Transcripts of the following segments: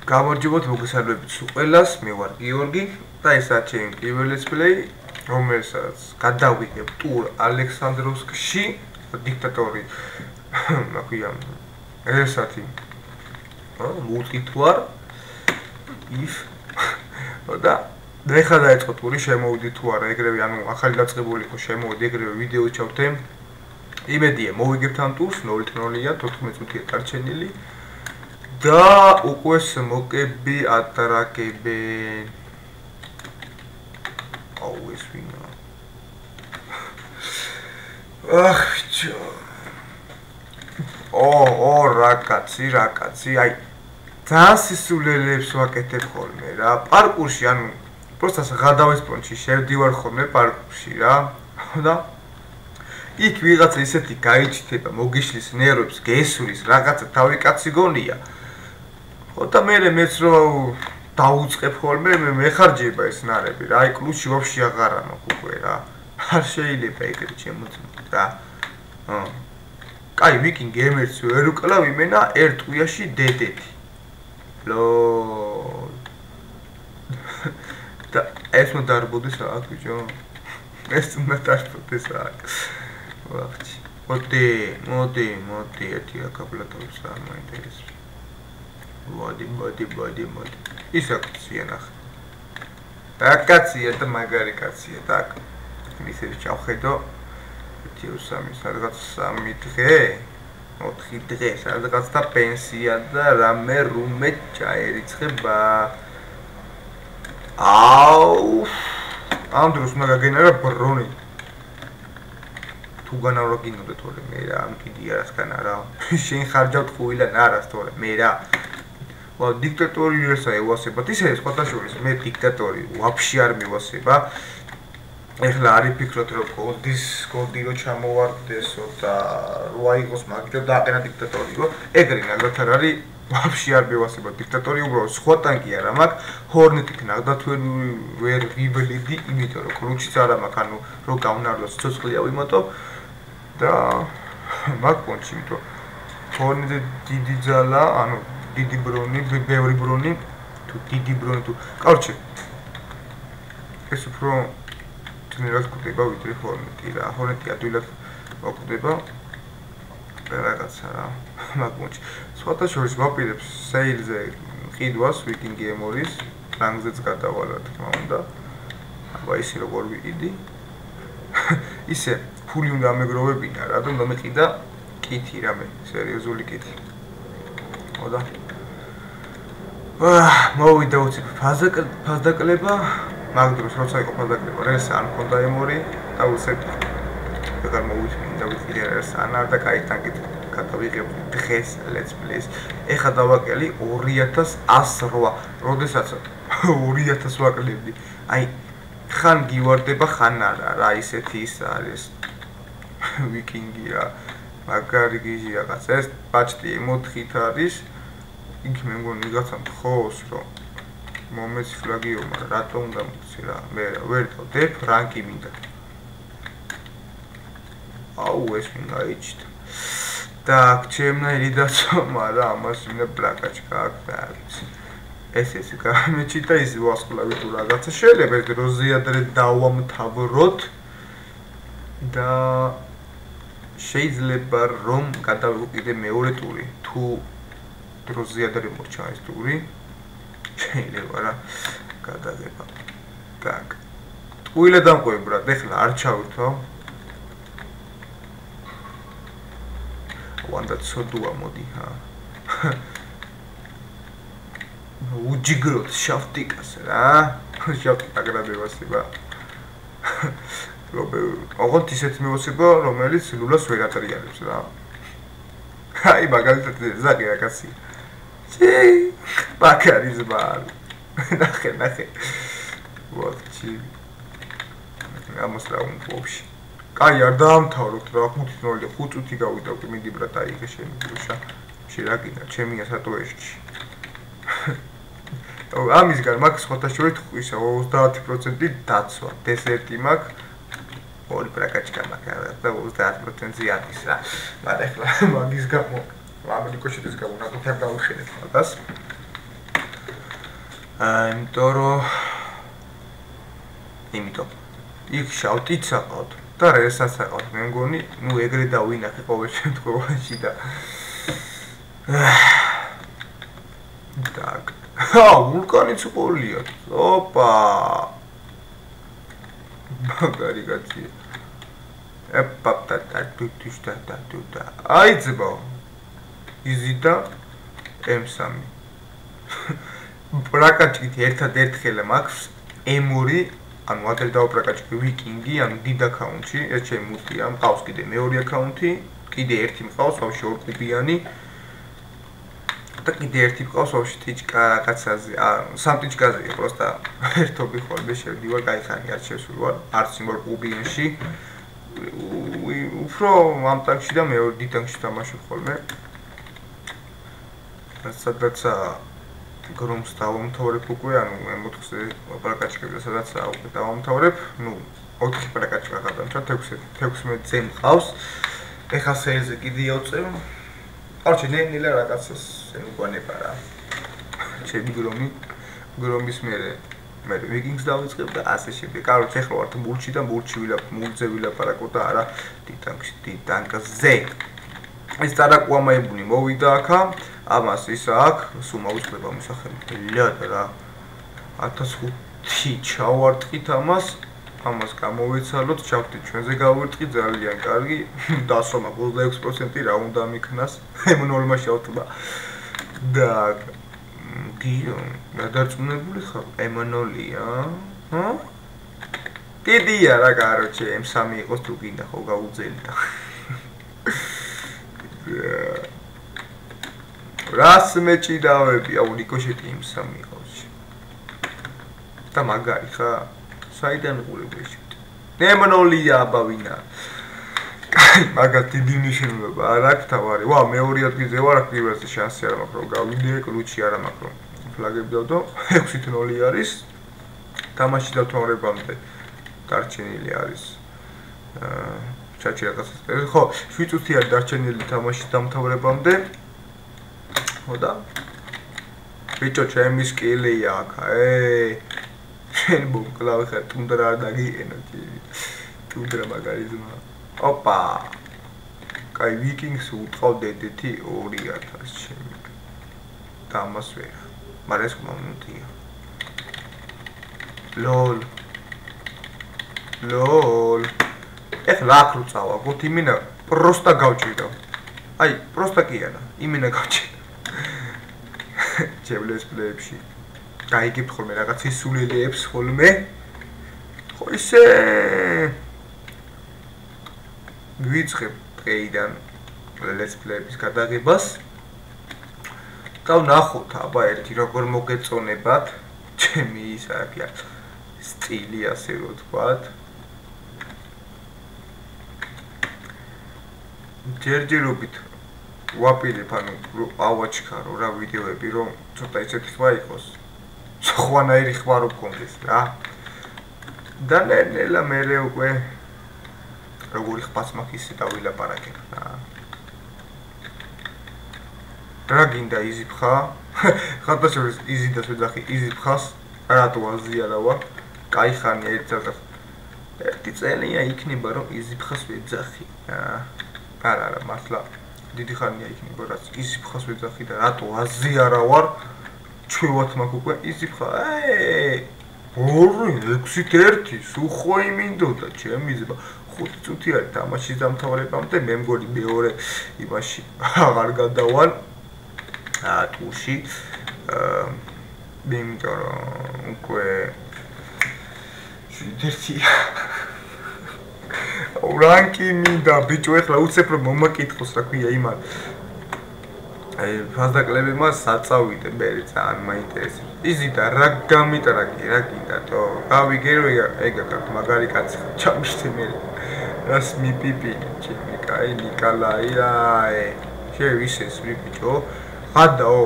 გამარჯობოთ მოგესალმებით ყველას, მე ვარ გიორგი და ესაა ჩემი პირველი let's play, რომელსაც გადავიღებ ტურ ალექსანდროვსკში, დიქტატორი, აქვია ესეთი. მოვუწყით ვარ if და ეხლა დაიწყო ტური, შემოვიდი თუ არა, ეგრევე ანუ ახალი დაწყებული იყო, შემოვიდი ეგრევე ვიდეო ჩავთე. იმედია მოვიგებთ ამ ტურს, 0-0-ია, 14 წუთია დარჩენილი. Da უკვე მოკები ატარაკებენ. აუ ეს ვინა. ახ ჩო. რაკაცი, აი ძალიან სისულელებს ვაკეთებ ხოლმე რა. პარკურში ანუ просто გადავის პონჩი შევდივარ ხოლმე პარკურში რა. და იქ ვიღაცა ისეთი გაიჩიტება, მოგიშლის ნერვებს, გესურის რაღაცა თავი კაცი გონია. და მეც რო დაუწყებ ხოლმე, მეხარჯება ეს ნარები რა, აი კლუბში ვაფშე აღარ ამაქვს უკვე რა. არ შეიძლება ეგრე შემოწმოთ რა. კაი, ვიკინგ გემერს ვერ უკლავ იმენა ერთ ტყვიაში დედეთი. ლო. და ეს უნდა დარბოდეს რა, ბიჭო. ეს უნდა დარბოდეს რა. ვახჩი. მოდი, ერთი აკაპლატოს რა მაინტერესებს. მოდი. ისა კაცია ნახე. კაცია და მაგარი კაცია, так. ისე ჩავხედო. 1-3 სადღაც 3 დღე, 4 დღე, სადღაც და პენსია და რამე ჩაერიცხება. აუ! ამ დროს უნდა გაგენერა ბრონი. თუ განავრა გინდოდა თორე მე რა, ამ კიდე არასგან არა. შენ ხარჯავ ტყუილან არას თორე მე რა. დიქტატორი რესა ევასებათ, ისე სხვათაშორის მე დიქტატორი ვაფშე არ მევასება. ეხლა არის ფიქრობ რომ გოლდი რო ჩამოვარდესო და რო აიღოს მაგით და აყენა დიქტატორიო. ეგრე ნაგდათ არ არის, ვაფშე არ მევასება დიქტატორი, უბრალოდ სხვა ტანკი არა მაქვს, ჰორნეტით ნაგდათ ვერ ვიბლიდი, იმიტომ რომ კრუჩიც არა მაქვს, ანუ რო გავნარდოს ცოცხლია ვიმოტო და მაქვს პონჩი, იმიტომ ჰორნეტი დიდი ძალა, ანუ დიდი ბრონი, ბევრი ბრონი, თუ დიდი ბრონი თუ. Короче. ეს უფრო თნერად გვხვდება ვიდრე ჰორნეტი რა. ჰორნეტი ადვილად მოკვდება. რაღაცა რა. მაგმოჩი. სხვათა შორის ვაპირებს სეილზე ყიდვას ვიკინგ გემორის, რანგზეც გადავალ რა თქმა უნდა. აბა ისე როგორ ვიყიდი. ისე ფული უნდა ამეგროვებინა რა, და უნდა მეყიდა კითი რამე, სერიოზული კითი. და მოვიდა უცებ ფაზდაკლება, მაგ დროს როცა იყო ფაზდაკლება, რესა არ მქონდა ემორი და უცებ ეგარ მოვიწმინდა ვიცი რესა არ და კაი ტანკით გადავიღებ დღეს let's play. ეხა დავაკელი 2108, როდესაც 2000 ვაკლებდი. აი ხან გივარდება, ხან არა რა, ისეთი ის არის ვიკინგი რა. მაგარი გიჟი რაღაც ეს ბაჭტი 4-ით არის. იქ მე მგონი ვიღაცა მხოს რომ მომეც ფლაგიო, მაგრამ რატო უნდა მოცი რა. მე ვერ დავდებ, რანკი მინდა. აუ ეს მინდა იჩით. Так, ჩემნაირი დაცომა რა, ამას მინდა პლაკაჩკა აქ და ვიცი. ეს გამეჩიტა ის ვასკლავი თუ რაღაცა შეიძლება ეს როზიადრე დავამთავროთ და შეიძლება რომ გადავიღო კიდე მეორე ტური თუ დროზიადრე მოჩა ეს ტური შეიძლება რა გადაგება. Так. ტყუილად დამყვები ბრატ, ეხლა არ ჩავრთავ. ვანდა ცოდუა მოდი ჰა. უჯიგროთ შაფტიკას რა. შაფტიკა გადადევასება. ოღონდ ისეთ მევასება, რომელიც ლულას ვერ ატრიალებს რა. აი მაგალითად ზაკი რაკაცი. ჩი, ბაკარი ზბარ. ნახე. ვაჩი. ამას რა უმფობში. კაი არ დაამთავროთ რა, 5-0, 5 წუთი გავიდა უკვე მიდი ბრატ აიღე შენი გუშა. შერაკინა, ჩემია სატოეშში. ამისგან მაქვს ხოთაშორი ისა 30% დაცვა. დესერტი მაქვს. ორი პრაკაჩკა მაქვს და 30% არის რა. მაგრამ ეხლა მაგის გამო, ამერიკაში გამო ნაკუთებ დავუხილეთ მაგას. იმიტომ იქ შავტიც აყავთ და რესაც აყავთ მე მგონი ნუ ეგრე დავინახე ყოველ შემთხვევაში და так ვულკანიც ყოლია ოპა მაგარი კაცი ეპაპტა თუთიშტა თუთა აი ძბო იზიდა M3 პრაკაჩით ერთად ერთხელ მაქვს M2 ანუ ადრე დავპრაკაჩი ვიკინგი ანუ დიდ აკაუნტში ეს ჩემი მუტია მყავს კიდე მეორე აკაუნტი კიდე ერთი მყავს ვაფშე ორკუბიანი და კიდე ერთი მყავს ვაფშე ტიჩკა რაღაცაზე ანუ სამ ტიჩკაზეა პროსტა ერთობი ხოლმე შევდივარ გაიხანი არ შესულვარ არც იმ ორკუბიანში უფრო ამ ტანკში და მეორე დიდ ტანკში თამაშობ ხოლმე სადაც გრომს დავამთავრებ უკვე, ანუ M4-ზე პრაკაჩკებზე სადაც უკვე დავამთავრებ, ნუ 4 პრაკაჩკა გადამჭრა 16-ზე მყავს. ეხა სეილზე კიდე ავწევ. კარჩე ნელა რაღაცას უგვანება რა. ჩემი გრომის მე ვიკინგს დავიწყებ და ასე შემდეგ. კაროჩე ეხლა ვარ მულჩი და მულზე ვილაპარაკო და არა ტიტანკზე. ეს წარაკუამაებუნი მოვიდა აქა. ამას ის აქ სულ მოუწდება მოსახელად რა 1500 ჩავარტყით ამას გამოვეცალოთ ჩავთით ჩვენზე გავარტყი ძალიან კარგი დასრომა 26% რა უნდა მიქნას M0-მა შავთმა და გიო გადარწმუნებული ხარ M0-ია ჰა კიდია რა კაროჩე M3 იყოს თუ გინდა ხო გაუძელი და რას მეჭიდავები აუ ნიკოშეტი იმ სამი ყავში და მაგარი ხა საიდან ყურები შეჭ ნემნოლია აბავინა მაგათ დიდი ნიშნულობა არ აქვს თავარი ვა მეორე ადგილზე ვარ პირველზე შანსი არ მაქვს რომ გავიდე კლუჩი არ მაქვს რომ ფლაგები დავდო 6-0 არის თამაში დავთავრებამდე დარჩენილი არის ჩაჭი რაღაცა ხო 7 წუთი არის დარჩენილი თამაში დამთავრებამდე ხოდა ბიჭო ჩემი სკილია აქა შენ ბოკლავ ხარ თუნდრა არ დაგიენო თუნდრა მაგარიზმა ოპა კაი ვიკინგს უტყავდე დეთი 2000 ჩემი და ამას ვერ მაგრამ ეს მომუნთია ლოლ ეხლა აქ რო წავაგოთ იმინა პროსტა გავჭირდა აი პროსტა კი არა იმინა გავჭირდა ჩემლეს პლეებში გაიგებ ხოლმე რაღაც ისულელებს ხოლმე ხო ისე გვიწყებ დღეიდან let's play-ის გადაღებას და ვნახოთ აბა ერთი როგორ მოგეწონებათ ჩემი ის აქია სტილი ასე რო თქვათ ჯერჯერობით ვაპირებ ანუ ავაჩქარო რა ვიდეოები რომ ცოტა ისეთი ხმა იყოს სხვანაირი ხმა რო გქონდეს რა და ნელა მე უკვე როგორი ხმაც მაქვს ისე დავილაპარაკებ რა გინდა იზიფხა ხათაშორის იზიდას ვეძახი იზიფხას რატო აზიარავა კაი ხანია ერთი წელია იქნება რომ იზიფხას ვეძახი არა მართლა დიდი ხანია იქნება რაც იზიფხას ვეძახი და რატო აზიარავარ ჩვევათ მაქვს უკვე იზიფხა 2-6-1 სუხო იმინდოდა ჩემი ზება 5 წუთი არის თამაშის დამთავრებამდე მე მგონი მეორე იმაში აღარ გადავალ ტურში იმიტომ რომ უკვე ერთი რანკი მინდა ბიჭო ეხლა უცებ რომ მომაკითხოს რა ქვია იმან აი ფასდაკლებმა საწავიდე მე ძალიან მაინტერესებს იზიდა რა გამიტრაკი რა კიდა თო გავიგერო ეგა მაგარი კაცი ჩამიშთე მე რას მიპიპი ჩემი კაი ნიკალაი აი შევისეს ბიჭო ხადაო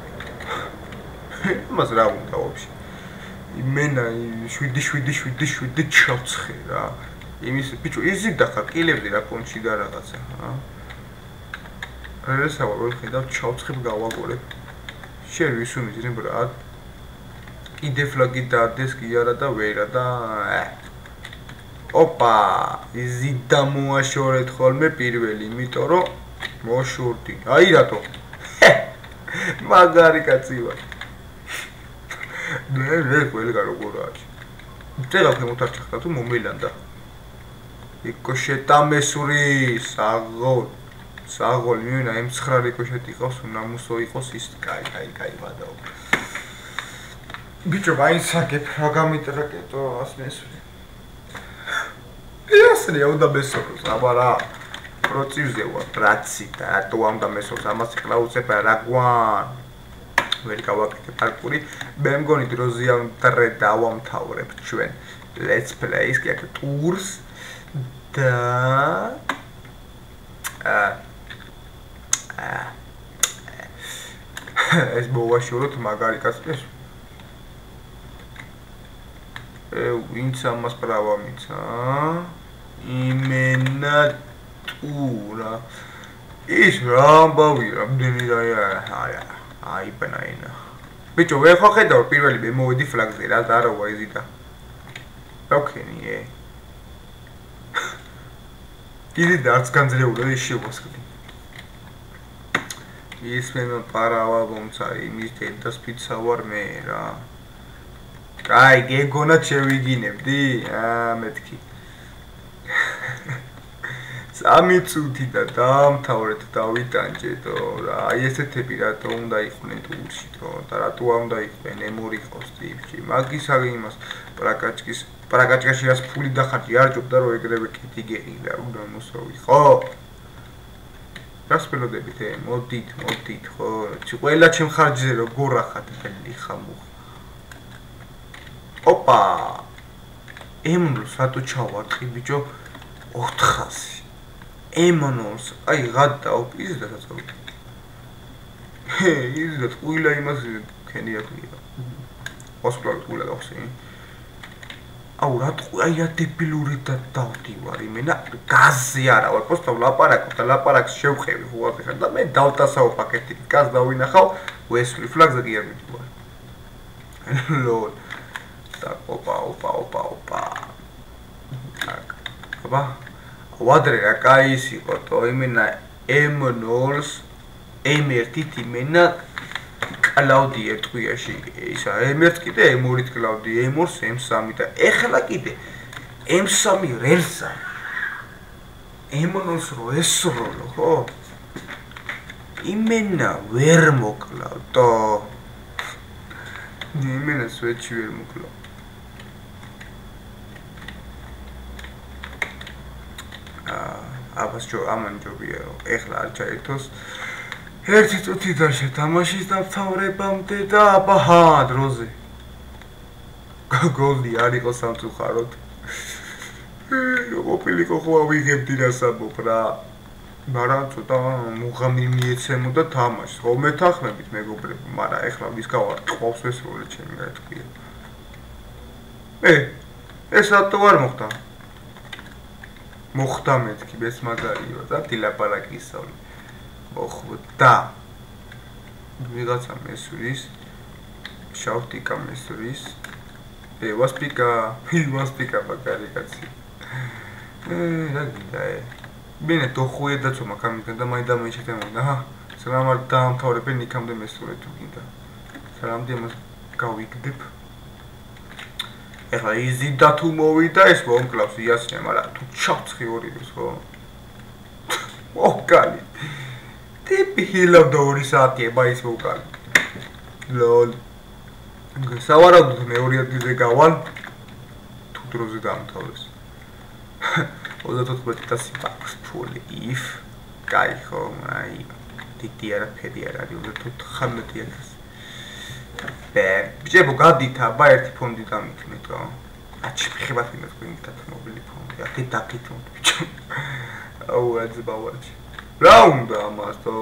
მას რა უნდა ვაფშე იმენა 7 ჩავცხე რა იმის ბიჭო იზიდა ხარ კილები რა კონჩი და რაღაცა ესავა რომ ხედავ ჩავცხებ გავაგორებ შენ ვის უმიძნე ბრატ კიდე ფლაგი დადეს კი არა და ვერა და ოპა იზი დამოაშორეთ ხოლმე პირველი იმიტომ რომ მოშურდი აი რატო მაგარი კაცი ვარ მე ყველგან როგორ არის წერა ხემოთარჩახდა თუ მომელანდა რიკოშეტა მესური საღოლ მივინა M9 რიკოშეტი ყავს უნამუსო იყოს ის კაი ვადაო ბიჭო ვაინსაგებ რა გამიტრაკეტო ას მესური იასრია უნდა მესოროს აბარა პროცივზე ვარ ბრაცი და რატო ამდა მესოროს ამას კლაუსებ რაგვან ვერ გავაკეთებ პარკური მე მგონი დროზე ამდრე დავამთავრებ ჩვენ let's play-ს კი აქ ტურს და ეს მოვაშოროთ მაგარი კაცպես ვინც ამას პრავა მიცა იმენა ტურა ის რა ამბავი რამდენი აი ბანაინა ბიჭო ვერ ხო ხედავ პირველი მე მოვედი ფლაგზე რა დააროვა ეზიდა ოკეი კიდე დარც განძლეულა ის შევასხდი ის მე პარავა გომცა იმის დედას ფიცა ვარ მე რა კაი გეგონათ შევიგინებდი მეთქი სამი წუთი და დაამთავრეთ დავიტანჯეთო რა აი ესეთები რატო უნდა იყვნენ ტურში თო და რატო უნდა იყვნენ M2 ყავს ტიპში მაგისაგ იმას პრაკაჭკაში რას ფული დახარჯი არ ჯობდა რომ ეგრევე კეთი გეყიდა უნდა მოსოვი ხო რას ველოდებით მოდით ხო ყველა ჩემ ხარჯზე როგორ ახათ ხელი ხამუ ოპა M2 რატო ჩავარდხი ბიჭო 400 M2 აი გადაო პიზდა საწოლი იზდა ყვილა იმას ქენია ყვილა ოსპლარ ყვილა გავხსი აუ რატო აი რა დებილური და დავდივარ იმენა გაზზე არა ვარ პოსტავ ლაპარაკობ და ლაპარაკს შევხევი ხო ახლა და მე დავტასაო პაკეტი გაზ დავინახავ ვესვლი ფლაგზე კი არ მიდივარ ლოლ და ოპა так აბა ვადრე რა кайის იყო თო იმენა M0-ს M1-ით იმენა კლაუდი ერთგვიაში ისა M1-ს კიდე M2-ით კლაუდი M2-ს M3 და ეხლა კიდე M3 რელსა M0-ს რო ესროლო ხო იმენა ვერ მოკლავდო იმენა სვეჩი ვერ მოკლავ აბას ჯო ამან ჯობია რომ ეხლა არ ჩაერთოს ერთი წუთი და შეთამაშის დამთავრებამდე და აბა დროზე გოლი არ იყო სამწუხაროდ ოპილიკო ხო ავიღებდი რა საბობ რა მაგრამ ცოტა მუღამი მიეცემოდა თამაშს ხო მეთანხმებით მეგობრებო მაგრამ ეხლა ვის გავარ ყავს ეს როლი ჩემი რა თქვია ეს რატო არ მოხდა მოხდა მეთქი ეს მაგარია და დილაპარაკი ისწავლე მოხდა ვიღაცა მესურის შავტიკა მესურის ვასპიკა მაგარი კაცი რა გინდა ბინე დოხუე და ცომა კამიდან და მაინდა მეჩეთემოდა სრამარ დაამთავრებენ იქამდე მესურე თუ გინდა სრამდე მას გავიგდებ ეხლა იზი და თუ მოვიდა ეს მომკლავს იასნე მაგრამ თუ ჩავცხი ორივეს ხო მოკალი ტიპი ჰილავდა 2 საათია ის მოკალი ლოლ სავარაუდოდ მეორე ადგილზე გავალ თუ დროზე დამთავრდეს 34,000 ბაქს ფული if კაი ხო აი დიდი არაფერი არ არის 34,000 ბიჭებო გადით აბა ერთი ფონდი დამიქნეთ რა აჩი ხებათ იმას გვინდათ მობილი ფონდი აქე დაკეთოთ ბიჭო აუ აძბავარჩი რა უნდა ამას თო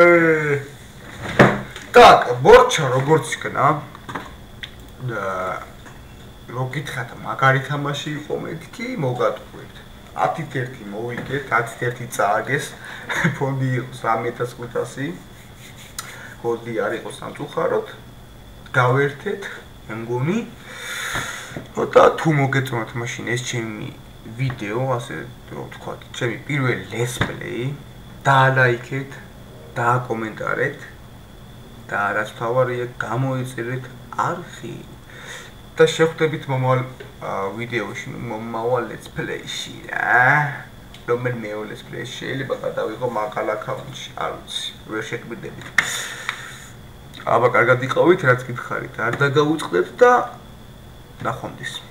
так ბორჩა როგორც იქნა და რო გითხრათ მაგარი თამაში იყო მეთქი მოგატყვით 10-1 მოვიგეთ 10-1 წააგეს ფონდი იყო 3500 გოლი არ იყო სამწუხაროდ გავერთეთ მე მგონი და თუ მოგეწონათ მაშინ ეს ჩემი ვიდეო, ასე რომ ვთქვათ, ჩემი პირველი let's play, დაალაიქეთ, დააკომენტარეთ და რაც თავარია გამოიწერეთ არხი და შევხვდებით მომავალ ვიდეოში, მომავალ let's play-ში რა. რომელიმე let's play-ში შეიძლება გადავიღო მაღალ აკაუნტში, არ ვიცი, ვერ შეკვირდებით. აბა კარგად იყავით, რაც გითხარით, არ დაგაუწყდეთ და ნახვამდის.